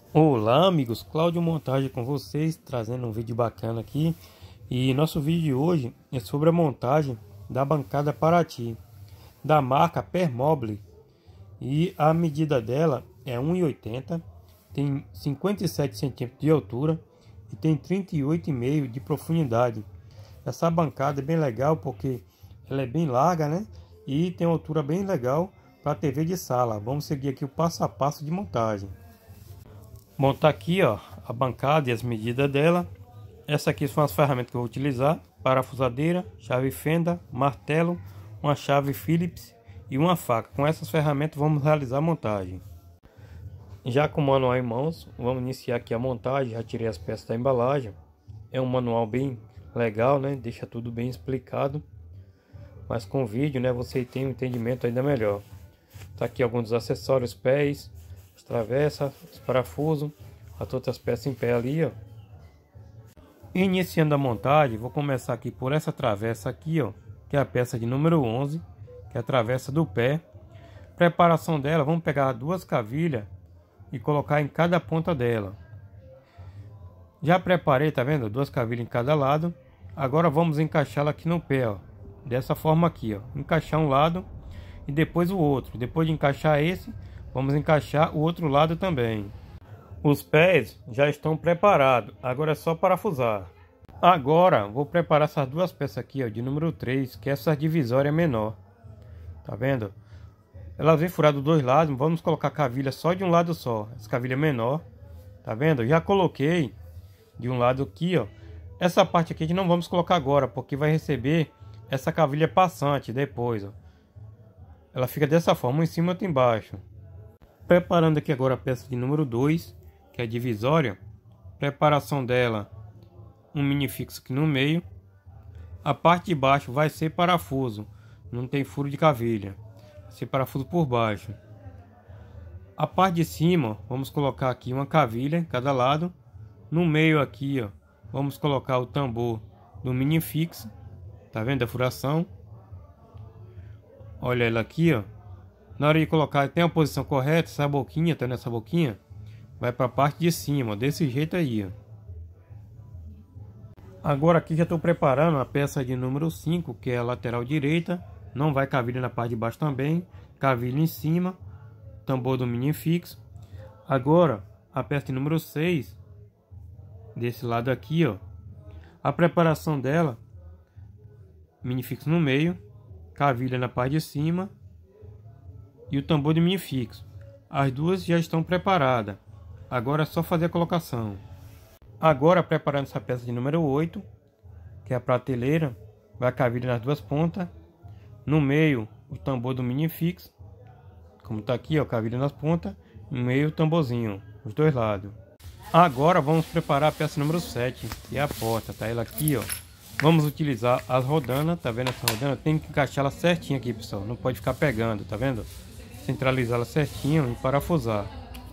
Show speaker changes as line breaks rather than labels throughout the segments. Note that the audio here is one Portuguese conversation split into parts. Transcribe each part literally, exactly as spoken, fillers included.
Olá amigos, Cláudio Montagem com vocês, trazendo um vídeo bacana aqui. E nosso vídeo de hoje é sobre a montagem da bancada Paraty, da marca Permoble. E a medida dela é um e oitenta, tem cinquenta e sete centímetros de altura e tem trinta e oito e meio de profundidade. Essa bancada é bem legal porque ela é bem larga, né? E tem uma altura bem legal para T V de sala. Vamos seguir aqui o passo a passo de montagem. Bom, tá aqui ó, a bancada e as medidas dela. Essa aqui são as ferramentas que eu vou utilizar: parafusadeira, chave fenda, martelo, uma chave Phillips e uma faca. Com essas ferramentas vamos realizar a montagem. Já com o manual em mãos, vamos iniciar aqui a montagem. Já tirei as peças da embalagem. É um manual bem legal, né? Deixa tudo bem explicado. Mas com vídeo, né, você tem um entendimento ainda melhor. Tá aqui alguns dos acessórios: pés, as travessas, os parafusos, as outras peças em pé ali, ó. Iniciando a montagem, vou começar aqui por essa travessa aqui, ó, que é a peça de número onze, que é a travessa do pé. Preparação dela: vamos pegar duas cavilhas e colocar em cada ponta dela. Já preparei, tá vendo? Duas cavilhas em cada lado. Agora vamos encaixá-la aqui no pé, ó, dessa forma aqui, ó. Encaixar um lado e depois o outro. Depois de encaixar esse, vamos encaixar o outro lado também. Os pés já estão preparados, agora é só parafusar. Agora vou preparar essas duas peças aqui, ó, de número três, que é essa divisória menor. Tá vendo? Elas vêm furadas dos dois lados. Vamos colocar a cavilha só de um lado só, essa cavilha menor. Tá vendo? Já coloquei de um lado aqui, ó. Essa parte aqui a gente não vamos colocar agora, porque vai receber essa cavilha passante depois, ó. Ela fica dessa forma, um em cima e outro embaixo. Preparando aqui agora a peça de número dois, que é a divisória. Preparação dela: um mini fixo aqui no meio. A parte de baixo vai ser parafuso, não tem furo de cavilha, vai ser parafuso por baixo. A parte de cima, vamos colocar aqui uma cavilha em cada lado. No meio aqui, ó, vamos colocar o tambor do mini fixo. Tá vendo a furação? Olha ela aqui, ó. Na hora de colocar, tem a posição correta. Essa boquinha, tá nessa boquinha, vai para a parte de cima, ó, desse jeito aí, ó. Agora aqui já estou preparando a peça de número cinco, que é a lateral direita. Não vai cavilha na parte de baixo também, cavilha em cima, tambor do mini fixo. Agora a peça de número seis, desse lado aqui, ó. A preparação dela: mini fixo no meio, cavilha na parte de cima e o tambor de mini fixo. As duas já estão preparadas, agora é só fazer a colocação. Agora preparando essa peça de número oito, que é a prateleira, vai a cavilha nas duas pontas. No meio o tambor do mini fixo, como tá aqui, ó, cavilha nas pontas. No meio o tamborzinho, os dois lados. Agora vamos preparar a peça número sete, que é a porta, tá ela aqui, ó. Vamos utilizar as rodanas, tá vendo essa rodana? Tem que encaixar ela certinho aqui, pessoal, não pode ficar pegando, tá vendo? Centralizá-la certinho e parafusar.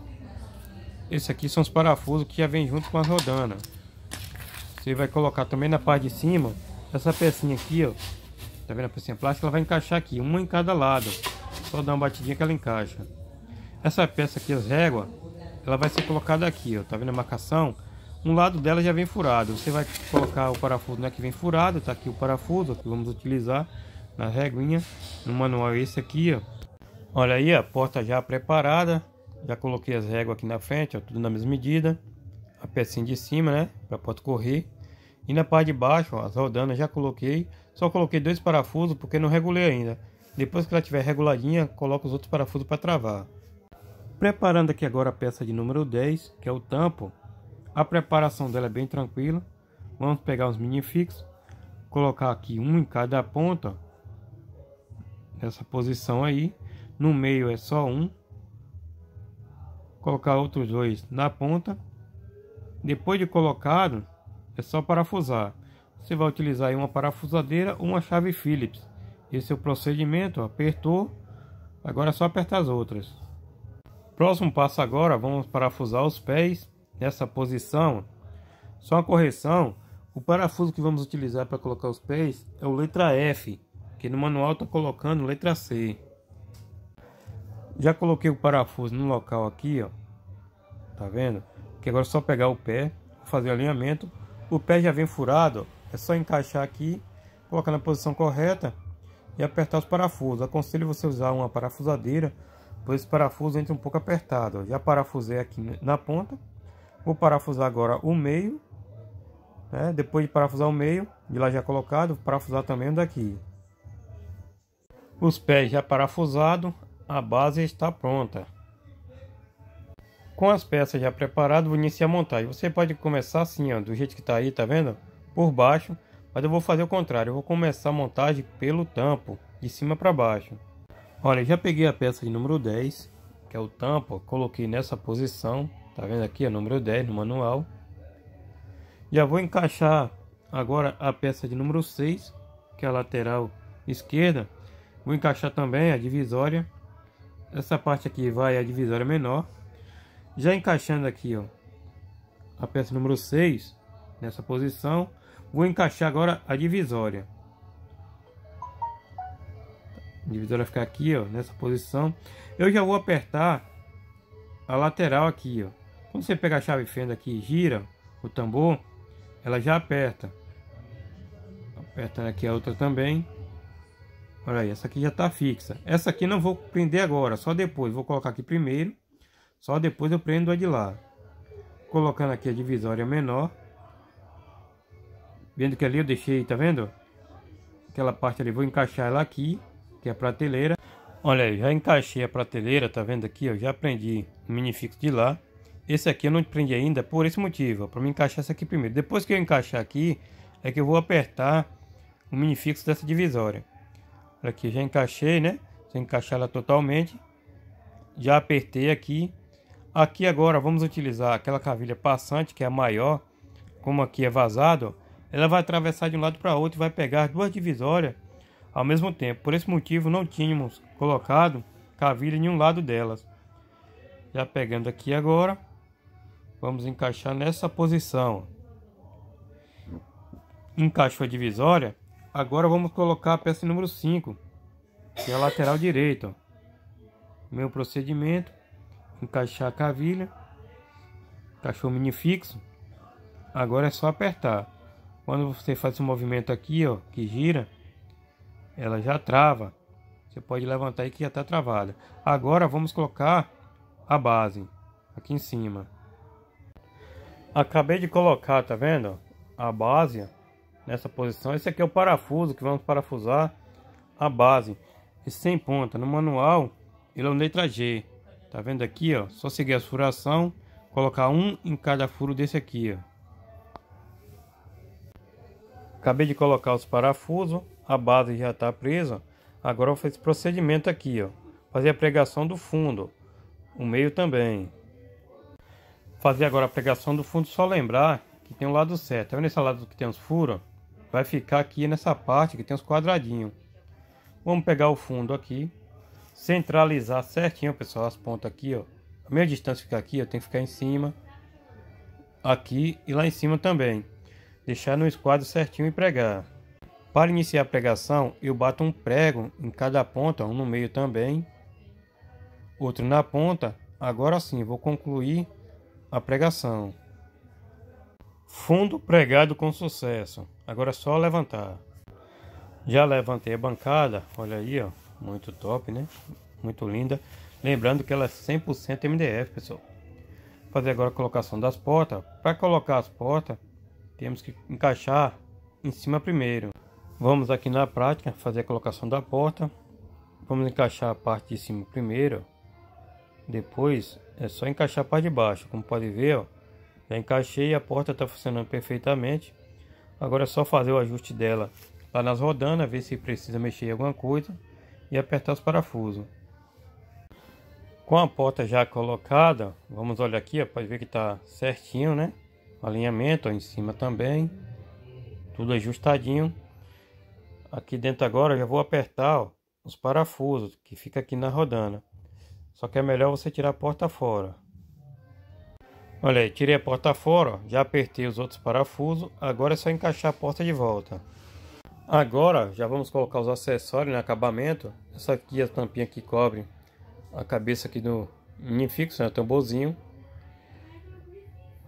Esse aqui são os parafusos que já vem junto com as rodanas. Você vai colocar também na parte de cima essa pecinha aqui, ó. Tá vendo a pecinha plástica? Ela vai encaixar aqui, uma em cada lado. Só dar uma batidinha que ela encaixa. Essa peça aqui, as réguas, ela vai ser colocada aqui, ó. Tá vendo a marcação? Um lado dela já vem furado. Você vai colocar o parafuso, né, que vem furado. Tá aqui o parafuso que vamos utilizar na reguinha. No manual esse aqui, ó. Olha aí a porta já preparada. Já coloquei as réguas aqui na frente, ó, tudo na mesma medida. A pecinha de cima, né, para a porta correr. E na parte de baixo, ó, as rodanas já coloquei. Só coloquei dois parafusos porque não regulei ainda. Depois que ela estiver reguladinha, coloco os outros parafusos para travar. Preparando aqui agora a peça de número dez, que é o tampo. A preparação dela é bem tranquila. Vamos pegar os mini fixos, colocar aqui um em cada ponta, nessa posição aí. No meio é só um. Colocar outros dois na ponta. Depois de colocado, é só parafusar. Você vai utilizar aí uma parafusadeira ou uma chave Phillips. Esse é o procedimento, ó. Apertou, agora é só apertar as outras. Próximo passo agora, vamos parafusar os pés nessa posição. Só uma correção: o parafuso que vamos utilizar para colocar os pés é o letra F, que no manual está colocando letra C. Já coloquei o parafuso no local aqui, ó. tá vendo? Que agora é só pegar o pé, fazer o alinhamento. O pé já vem furado, é só encaixar aqui, colocar na posição correta e apertar os parafusos. Aconselho você usar uma parafusadeira, pois esse parafuso entra um pouco apertado. Já parafusei aqui na ponta, vou parafusar agora o meio, né? Depois de parafusar o meio, de lá já colocado, parafusar também o daqui. Os pés já parafusados, a base está pronta. Com as peças já preparadas, vou iniciar a montagem. Você pode começar assim, ó, do jeito que está aí, tá vendo? Por baixo, mas eu vou fazer o contrário. Eu vou começar a montagem pelo tampo, de cima para baixo. Olha, já peguei a peça de número dez, que é o tampo, coloquei nessa posição, tá vendo aqui, é número dez no manual. Já vou encaixar agora a peça de número seis, que é a lateral esquerda. Vou encaixar também a divisória. Essa parte aqui vai a divisória menor. Já encaixando aqui, ó, a peça número seis nessa posição, vou encaixar agora a divisória. A divisória vai ficar aqui, ó, nessa posição. Eu já vou apertar a lateral aqui, ó. Quando você pega a chave fenda aqui e gira o tambor, ela já aperta. Apertando aqui a outra também. Olha aí, essa aqui já tá fixa. Essa aqui não vou prender agora, só depois. Vou colocar aqui primeiro. Só depois eu prendo a de lá. Colocando aqui a divisória menor. Vendo que ali eu deixei, tá vendo? Aquela parte ali, vou encaixar ela aqui, que é a prateleira. Olha aí, já encaixei a prateleira, tá vendo aqui? Eu já prendi o minifixo de lá. Esse aqui eu não prendi ainda por esse motivo, para me encaixar essa aqui primeiro. Depois que eu encaixar aqui, é que eu vou apertar o minifixo dessa divisória. Olha aqui, já encaixei, né? Se encaixar ela totalmente. Já apertei aqui. Aqui agora vamos utilizar aquela cavilha passante, que é a maior. Como aqui é vazado, ela vai atravessar de um lado para outro e vai pegar as duas divisórias ao mesmo tempo. Por esse motivo não tínhamos colocado cavilha em nenhum lado delas. Já pegando aqui agora, vamos encaixar nessa posição. Encaixou a divisória. Agora vamos colocar a peça número cinco, que é a lateral direita. Meu procedimento: encaixar a cavilha, encaixou o minifixo. Agora é só apertar. Quando você faz esse movimento aqui, ó, que gira, ela já trava. Você pode levantar aí que já está travada. Agora vamos colocar a base aqui em cima. Acabei de colocar, tá vendo? A base nessa posição. Esse aqui é o parafuso que vamos parafusar a base. Esse sem ponta. No manual ele é um letra G. Tá vendo aqui, ó? Só seguir a furação, colocar um em cada furo desse aqui, ó. Acabei de colocar os parafusos, a base já está presa. Agora eu vou fazer esse procedimento aqui, ó. Fazer a pregação do fundo, o meio também. Fazer agora a pregação do fundo, só lembrar que tem um lado certo. Tá vendo esse lado que tem os furos? Vai ficar aqui nessa parte que tem os quadradinhos. Vamos pegar o fundo aqui, centralizar certinho, pessoal, as pontas aqui, ó. A minha distância fica aqui, ó, tem que ficar em cima, aqui e lá em cima também. Deixar no esquadro certinho e pregar. Para iniciar a pregação, eu bato um prego em cada ponta, um no meio também, outro na ponta. Agora sim, vou concluir a pregação. Fundo pregado com sucesso. Agora é só levantar. Já levantei a bancada, olha aí, ó, muito top, né? Muito linda. Lembrando que ela é cem por cento M D F, pessoal. Fazer agora a colocação das portas. Para colocar as portas, temos que encaixar em cima primeiro. Vamos aqui na prática fazer a colocação da porta. Vamos encaixar a parte de cima primeiro. Depois é só encaixar a parte de baixo. Como pode ver, ó, já encaixei e a porta está funcionando perfeitamente. Agora é só fazer o ajuste dela lá nas rodanas, ver se precisa mexer em alguma coisa e apertar os parafusos. Com a porta já colocada, vamos olhar aqui, ó, pode ver que está certinho, né? Alinhamento, ó, em cima também, tudo ajustadinho. Aqui dentro agora eu já vou apertar, ó, os parafusos que fica aqui na rodana. Só que é melhor você tirar a porta fora. Olha aí, tirei a porta fora, ó, já apertei os outros parafusos. Agora é só encaixar a porta de volta. Agora já vamos colocar os acessórios no acabamento. Essa aqui é a tampinha que cobre a cabeça aqui do minifixo, né, tamborzinho.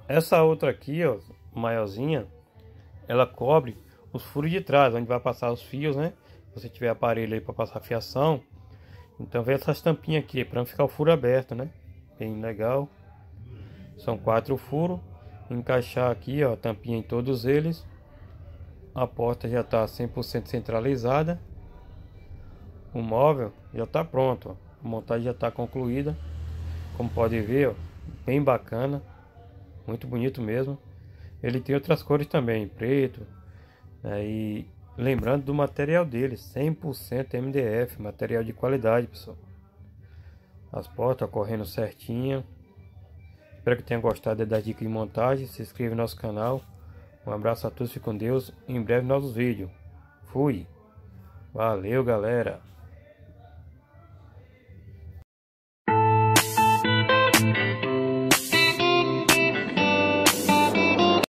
Essa outra aqui, ó, maiorzinha, ela cobre os furos de trás, onde vai passar os fios, né? Se você tiver aparelho aí para passar fiação, então vem essas tampinhas aqui para não ficar o furo aberto, né? Bem legal. São quatro furos. Encaixar aqui, ó, tampinha em todos eles. A porta já está cem por cento centralizada. O móvel já está pronto, ó. A montagem já está concluída. Como pode ver, ó, bem bacana, muito bonito mesmo. Ele tem outras cores também, preto, né? E lembrando do material dele, cem por cento M D F, material de qualidade, pessoal. As portas correndo certinho. Espero que tenham gostado das dicas de montagem. Se inscreva no nosso canal. Um abraço a todos, fiquem com Deus. Em breve novos vídeos. Fui. Valeu, galera.